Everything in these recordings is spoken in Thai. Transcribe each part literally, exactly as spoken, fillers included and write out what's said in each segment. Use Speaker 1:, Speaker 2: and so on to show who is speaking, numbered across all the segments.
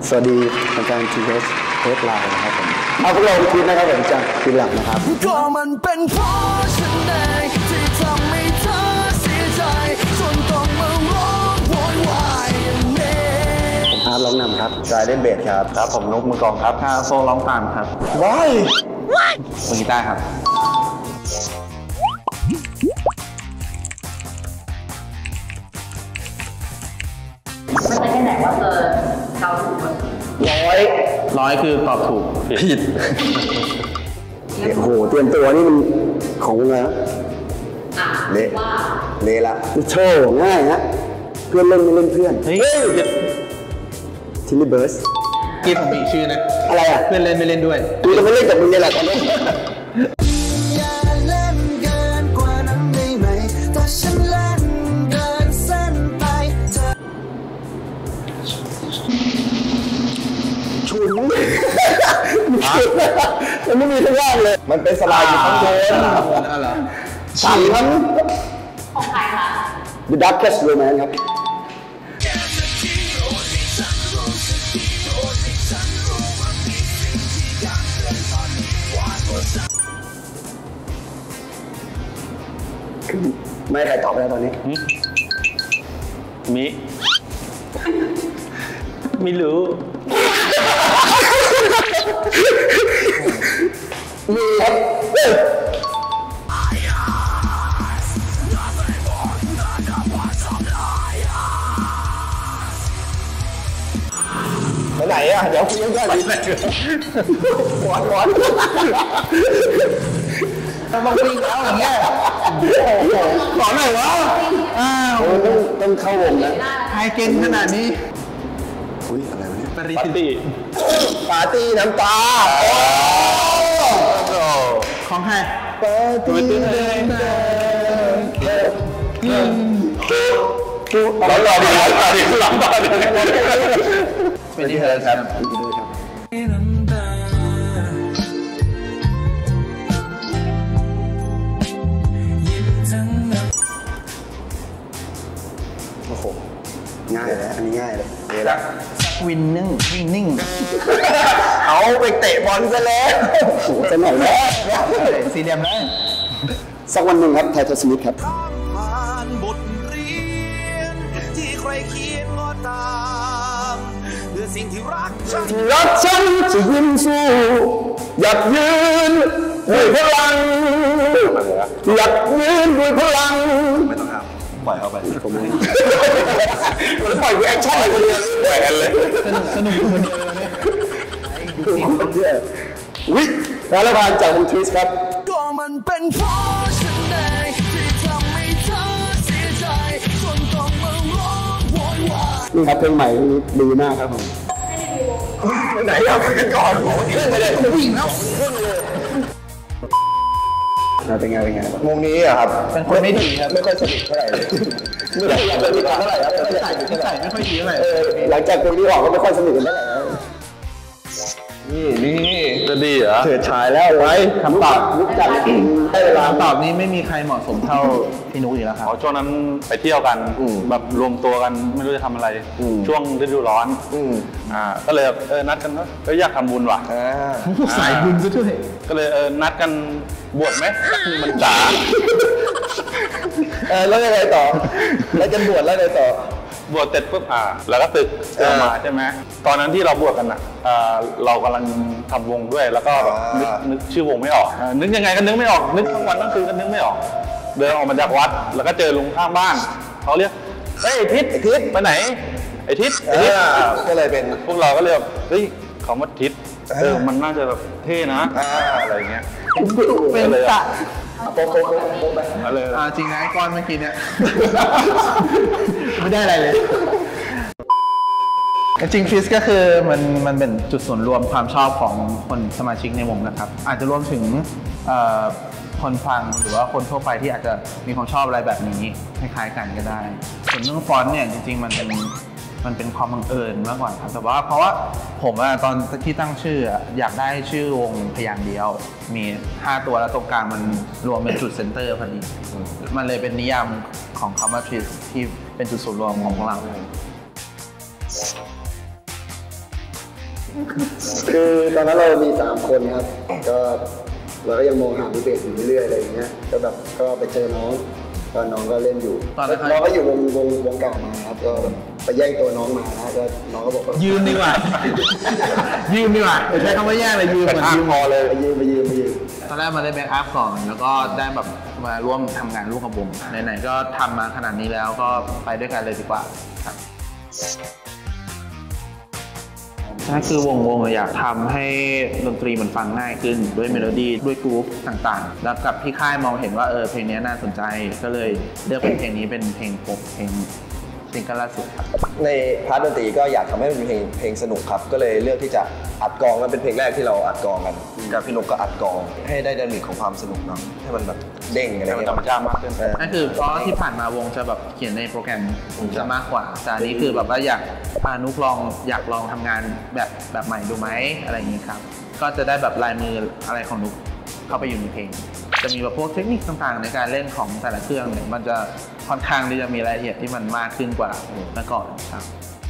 Speaker 1: สวัสดีอาจารย์ทีเอสเทสไลน์นะครับผมเอาพวกเราคิดนะครับผมจากทีหลังนะครับก็มันเป็นเพราะฉันเองที่ทำให้เธอเสียใจจนต้องมาร้องโวยวายอย่างนี้ผมอาร์ตร้องนำครับจายเล่นเบสครับครับผมนุ๊กมือกลองครับโซร้องตามครับว้ายมือกีตาร์ครับ
Speaker 2: มันจะแค่ไหนว่าเธอเดาถูกหมด
Speaker 1: ร้อยร้อยคือตอบถูกผิดโอ้โหเตรียมตัวนี่มันของไงเละเละละโชว์ง่ายฮะเพื่อนเล่นไม่เล่นเพื่อนเฮ้ยทิลลี่เบิร์ส
Speaker 3: กี้ผมมีชื่อนะ
Speaker 1: อะไรอ่ะ
Speaker 3: เพื่อนเล่นไม่เล่นด้วย
Speaker 1: กูจะไม่เล่นกับมึงเนี่ยแหละตอนนี้ชุนมันไม่มีทุกอย่างเลยมันเป็นสลายอยู่ข้างบนฉันทั้ง
Speaker 2: ของใครคะ
Speaker 1: The Darkest Romance ครับไม่ใครตอบแล้วตอนนี้
Speaker 3: มิไม่รู้
Speaker 1: มีครับไปไหนอ่ะเดี๋ยวคุยกันก่อนหวานหวาน
Speaker 3: ต้องวิ่งแล้วอย่างเงี้ยสอนหน่อยวะอ้าว
Speaker 1: ต้องต้องเข้าวงนะ
Speaker 3: ใครเก่งขนาดนี้
Speaker 1: อุ้ยอะไรวะเนี่ย
Speaker 3: ปาร์ตี้
Speaker 1: ปาร์ตี้น้ำตา
Speaker 3: ของใคร
Speaker 1: ปาร์ตี้น้ำตาเราหล่อดีหล่อดีหล่อดี
Speaker 3: เป็นที่เธอครับ
Speaker 1: โอ้โหง่ายเลยอันนี้ง่ายเลยเดี๋ยวละ
Speaker 3: วินนิ่งวิ่งนิ่ง
Speaker 1: เอาไปเตะบอลซะแล้วจะหน่อยแล้ว
Speaker 3: สีแดงแล้ว
Speaker 1: สักวันหนึ่งครับไททัสมิธครับ
Speaker 4: บทเรียนที่ใครเขียนก็ตามเพื่อสิ่งที่รักฉัน
Speaker 1: ที่รักฉันจะยิ้มสู้อยากยืนด้วยพลังอยากยืนด้วยพลังไม่ต้องครับปล่อยเขาไปผมไม่มันปล่อยแอคชั่นอะไรคนเดียวแหวนเลย
Speaker 3: สนุกสนุกคนเดียวเลย
Speaker 1: เนี่ยวิแล้วละพานจากวงทริสครับ
Speaker 4: ก็มันเป็นเพราะฉันเองที่ทำให้เธอเสียใจจนต้องมาร้องโวยวาย
Speaker 1: นี่ครับเพลงใหม่นี้ดีมากครับผมไหนเอาไปกันก่อนโอ้ยขึ้นไปเลยวิ่งแล้วขึ้นเลยเป็นไงเป็นไงวงนี้อะครับ
Speaker 3: เป็นคนไม่ดีครับ
Speaker 1: ไม่ค่อยสนิทเท่าไหร่ไม่ได้อยากสนิทเท่าไหร่ครับ
Speaker 3: ไม่ใส่ไม่ใส่ไม่ค่อยดีเท่าไหร่
Speaker 1: หลังจากเพลงนี้ออกก็ไม่ค่อยสนิทกันเท่าไหร่
Speaker 3: นี่นี่
Speaker 1: จะดีเหรอเถิดฉายแล้วไว้คำตอบนุกจัดได้เวลา
Speaker 3: ตอบนี้ไม่มีใครเหมาะสมเท่าพี่นุ้ยแล้วครับ
Speaker 5: ช่วงนั้นไปเที่ยวกันแบบรวมตัวกันไม่รู้จะทำอะไรช่วงฤดูร้อนอ่าก็เลยเออนัดกันว่าเอออยากทำบุญว่ะ
Speaker 3: สายบุญซะด้วย
Speaker 5: ก็เลยเออนัดกันบวชไหมสักหนึ่งพรรษา
Speaker 1: เออแล้วยังไงต่อแล้วกันบวชแล้วไงต่อบ
Speaker 5: วชเสร็จปุ๊บอ่าแล้วก็ตึกเจอมาใช่ไหมตอนนั้นที่เราบวชกันอ่ะเรากำลังทำวงด้วยแล้วก็นึกนึกชื่อวงไม่ออกนึกยังไงก็นึกไม่ออกนึกทั้งวันทั้งคืนก็นึกไม่ออกเดินออกมาจากวัดแล้วก็เจอลุงข้างบ้านเขาเรียกเฮ้ยไอ้ทิศไอ้ทิศไปไหนไอ้ทิศไอ้ทิศ
Speaker 1: ก็เลยเป็น
Speaker 5: พวกเราก็เลยแบบเฮ้ยคำว่าทิศเออมันน่าจะแบบเท่นะอะไรเงี้ย
Speaker 3: เป็นตะ
Speaker 1: โป๊ะโป๊ะโป๊ะไป
Speaker 5: อะไร
Speaker 3: จริงนะก้อนเมื่อกี้เนี่ยไม่ได้อะไรเลยจริงฟิสก็คือมันมันเป็นจุดส่วนรวมความชอบของคนสมาชิกในวงนะครับอาจจะรวมถึงคนฟังหรือว่าคนทั่วไปที่อาจจะมีความชอบอะไรแบบนี้คล้ายๆกันก็ได้ส่วนเรื่องฟอนต์เนี่ยจริงๆมันเป็นมันเป็นความบังเอิญมากกว่าครับแต่ว่าเพราะว่าผมอะตอนที่ตั้งชื่ออยากได้ชื่อวงพยางค์เดียวมีห้าตัวแล้วตรงกลางมันรวมเป็นจุดเซนเตอร์พอดีมันเลยเป็นนิยามของคำว่าทริสที่เป็นจุดศูนย์รวมของพวกเรา
Speaker 1: คือตอนนั้นเรามีสามคนครับก็เราก็ยังมองหามือเบสอยู่เรื่อยๆอะไรอย่างเงี้ยก็แบบก็ไปเจอน้องตอนน้องก็เล่นอยู่น้องก็อยู่วงวงวงเก่ามาครับก็ไปแย่งตัวน้องมาแล้วก็น้องก็บอกว่า
Speaker 3: ยืมดีกว่า ยืมดีกว่าใช้คำว่าแย่งเลยยืมเหมือนยืม
Speaker 1: พอเลยไปยืมไปยืมไปยืม
Speaker 3: ตอนแรกมาได้แบ็กอัพก่อนแล้วก็ได้แบบมาร่วมทำงานร่วมกับวงไหนๆก็ทำมาขนาดนี้แล้วก็ไปด้วยกันเลยดีกว่าครับนั่นคือวงวงอยากทำให้ดนตรีมันฟังง่ายขึ้นด้วยเมโลดี้ด้วยกรุ๊ปต่างๆแล้วกับที่ค่ายมองเห็นว่าเออเพลงนี้น่าสนใจก็เลยเลือกเป็นเพลงนี้เป็นเพลงปกเพลงซิงเกิลล่าสุดครับ
Speaker 6: ในพาร์ทดนตรีก็อยากทำให้มันเป็นเพลงเพลงสนุกครับก็เลยเลือกที่จะอัดกลองมันเป็นเพลงแรกที่เราอัดกลองกันกับพี่นกก็อัดกลองให้ได้ไดนามิกของความสนุกเนาะให้มันแบบเด้งอะไรเงี้ย
Speaker 5: ธรรมชาติมากขึ้น
Speaker 3: นั่นคือเพราะที่ผ่านมาวงจะแบบเขียนในโปรแกรมจะมากกว่าแต่อันนี้คือแบบว่าอยากพานุกลองอยากลองทำงานแบบแบบใหม่ดูไหมอะไรอย่างนี้ครับก็จะได้แบบลายมืออะไรของนุกเข้าไปอยู่ในเพลงจะมีแบบพวกเทคนิคต่างๆในการเล่นของแต่ละเครื่องเนี่ยมันจะค่อนข้างที่จะมีรายละเอียดที่มันมากขึ้นกว่าเมื่อก่อนครับ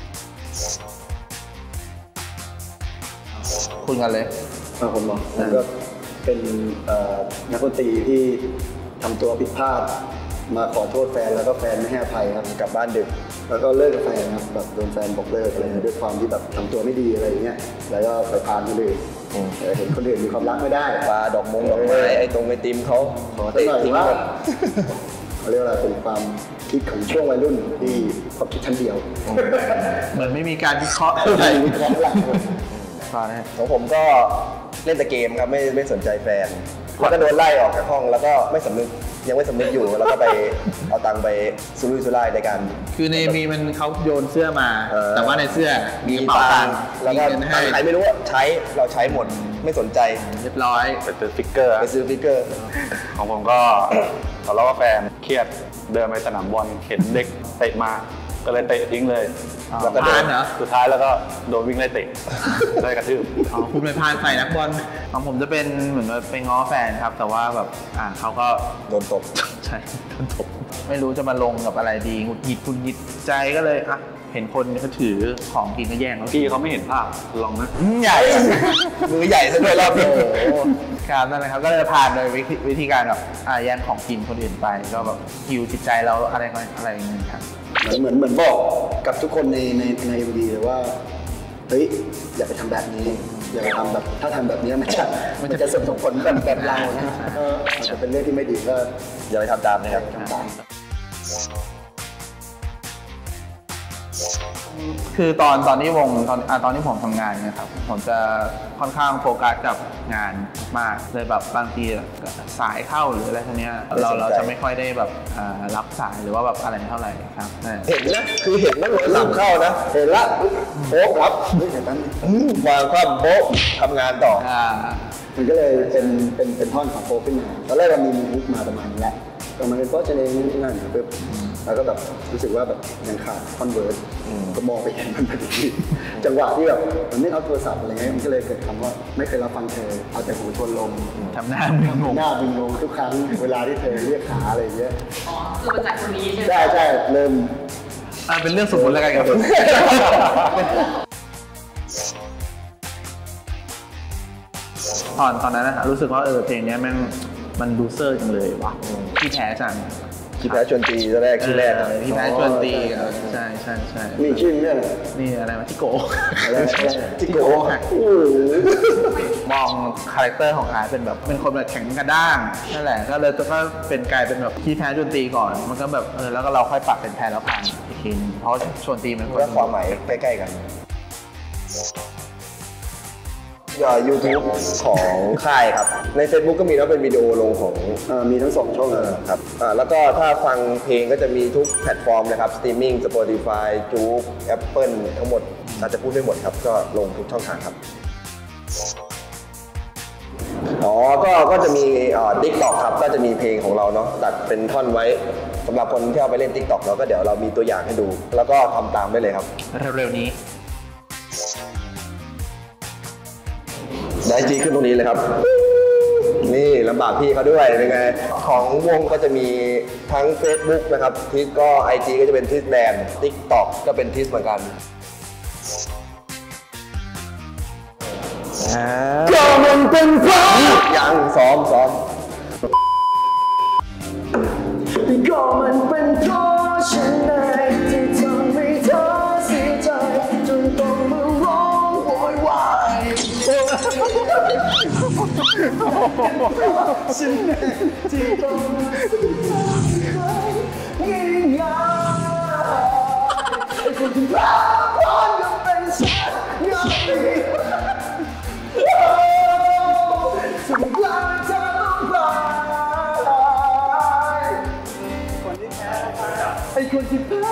Speaker 3: คุยกันเลย
Speaker 1: ผมบอกผมก็เป็นนักดนตรีที่ทำตัวผิดพลาดมาขอโทษแฟนแล้วก็แฟนไม่ให้อภัยครับกลับบ้านดึกแล้วก็เลิกกับแฟนครับแบบโดนแฟนบอกเลิกอะไรด้วยความที่แบบทำตัวไม่ดีอะไรอย่างเงี้ยแล้วก็ไปพานคนอื่นเห็นคนอื่นมีความรักไม่ได้
Speaker 6: ปลาดอกมงดอกไม้ไอ้ตรงไอติมเขา
Speaker 1: ขอเตะทิ้งหมดเขาเรียกว่าอะไรเป็นความคิดของช่วงวัยรุ่นที่ความคิดชั้นเดียว
Speaker 3: เหมือนไม่มีการวิเคราะห์อะไรวิเคราะห์หลัก
Speaker 6: ของผมก็เล่นแต่เกมครับไม่ไม่สนใจแฟนแล้วก็โดนไล่ออกจากห้องแล้วก็ไม่สำนึกยังไม่สำนึกอยู่แล้วก็ไปเอาตังค์ไปซุรุ่ยซุร่ายในการ
Speaker 3: คือในมีมันเขาโยนเสื้อมาแต่ว่าในเสื้อมีกระเป๋าตังค์
Speaker 6: แล้วก็ใครไม่รู้ว่าใช้เราใช้หมดไม่สนใจ
Speaker 3: เรียบร้อย
Speaker 5: ไปซื้อฟิกเกอร์
Speaker 6: ไปซื้อฟิกเกอร์
Speaker 5: ของผมก็ทะเลาะกับแฟนเครียดเดินไปสนามบอลเห็นเด็กเตะมาก็เลยเตะทิ้งเลย
Speaker 3: แล้วก็โดน
Speaker 5: สุดท้ายแล้วก็โดนวิ่งไล่เตะได้กระทืบ
Speaker 3: อ๋อคุณไปพานใส่นักบอลของผมจะเป็นเหมือนไปง้อแฟนครับแต่ว่าแบบอ่าเขาก็
Speaker 6: โดนตบ
Speaker 3: ใช่โดนตบไม่รู้จะมาลงกับอะไรดีหงุดหงิดหงุดหงิดใจก็เลยอ่ะเห็นคนเขาถือของกินก็แย่ง
Speaker 5: พี่เขาไม่เห็นภาพลองนะ
Speaker 3: ใหญ่
Speaker 6: มือใหญ่ซะด้วยรอบนี้
Speaker 3: ครับนั่นแหละครับก็เลยผ่านโดยวิธีการแบบแย่งของกินคนอื่นไปก็แบบฮิวจิตใจเราอะไรอะไรอย่างเงี้ยครับ
Speaker 1: เหมือนเหมือนบอกกับทุกคนในในในเอ็มวีเลยว่าเฮ้ยอย่าไปทำแบบนี้อย่าไปทำแบบถ้าทำแบบนี้มันจะมันจะส่งผลแบบแบบเรานะก็อาจจะเป็นเรื่องที่ไม่ดีก็
Speaker 6: อย่าไปทำตามนะครับ
Speaker 3: คือตอนตอนนี้วงตอนตอนที่ผมทำงานเนี่ยครับผมจะค่อนข้างโฟกัสกับงานมากเลยแบบบางทีสายเข้าหรืออะไรพวกนี้เราเราจะไม่ค่อยได้แบบรับสายหรือว่าแบบอะไรเท่าไหร่ครับ
Speaker 6: เห็นนะคือเห็นนะเลยรับเข้านะเห็นละโป๊กรับวางความโป๊กทำงานต่อ
Speaker 1: มันก็เลยเป็นเป็นเป็นท่อนของโป๊กขึ้นมาตอนแรกเรามีมุกมาประมาณนี้แหละก็มันเป็นเพราะจะเองนี่นั่นปึ๊บแล้วก็แบบรู้สึกว่าแบบยังขาดคอนเวิร์สก็มองไปเห็นมันพอดีจังหวะที่แบบมันไม่เอาโทรศัพท์อะไรเงี้ยมันก็เลยเกิดคำว่าไม่เคยรับฟังเธอเอาแต่หูทวนลม
Speaker 3: ทำหน้าบึ้งง
Speaker 1: หน้าบึ้งงทุกครั้งเวลาที่เธอเรียกขาอะไรเงี้ย
Speaker 2: อ๋อคือมาจากคนนี้ใช่ไหม
Speaker 1: ใช่ใช่เริ่ม
Speaker 3: เป็นเรื่องสมมติแล้วกันครับตอนตอนนั้นนะรู้สึกว่าเออเพลงนี้แม่งมันดูเซอร์จังเลยว่ะที่แท้จัง
Speaker 6: ที่แพ้ชวนตีตอนแรกชื่อแรก
Speaker 3: ที่แพ้ชวนตีใช่ใช่ใช่
Speaker 1: มีชื่อเนี่ย
Speaker 3: นี่อะไรมาที่โก
Speaker 1: ที่โก
Speaker 3: มองคาแรคเตอร์ของอาร์ตเป็นแบบเป็นคนแบบแข็งกระด้างนั่นแหละก็เลยก็เป็นกลายเป็นแบบที่แพ้ชวนตีก่อนมันก็แบบเออแล้วก็เราค่อยปรับเป็นแพ้แล้วผ่านอีกทีนึงเพราะชวนตีมัน
Speaker 6: ก็ความหมายใกล้ๆกันยูทูบของค่ายครับใน Facebook ก็มีแล้วเป็นวิดีโอลงของ
Speaker 1: มีทั้งสองช่อง
Speaker 6: ครับแล้วก็ถ้าฟังเพลงก็จะมีทุกแพลตฟอร์มนะครับสตรีมมิ่ง Spotify จู๊ก Apple ทั้งหมดอาจจะพูดไม่หมดครับก็ลงทุกช่องทางครับอ๋อก็ก็จะมีติ๊กต็อกครับก็จะมีเพลงของเราเนาะตัดเป็นท่อนไว้สำหรับคนที่เอาไปเล่น ติ๊กต็อก แล้วก็เดี๋ยวเรามีตัวอย่างให้ดูแล้วก็ทำตามได้เลยครับ
Speaker 3: เร็วๆนี้
Speaker 6: ได้จีขึ้นตรงนี้เลยครับนี่ลำบากพี่เขาด้วยเป็นไงของวงก็จะมีทั้ง Facebook นะครับทิสก็ ไอ จี ก็จะเป็นทิสแบนด์ ติ๊กต็อก ก็เป็นทิสเหมือนกัน
Speaker 1: ก็มันเป็นเพราะ
Speaker 6: ยังซ้อมซ้อม
Speaker 1: ก็มันเป็นเพราะฉันเองที่ทำให้เธอเสียใจจนต้องมาร้องโวยวายฉันเองที่ต้องง่ายๆไอ้คนที่รักร้อนก็เป็นฉันง่ายสุดท้ายเธอต้องไปไอ้คนที่แพ้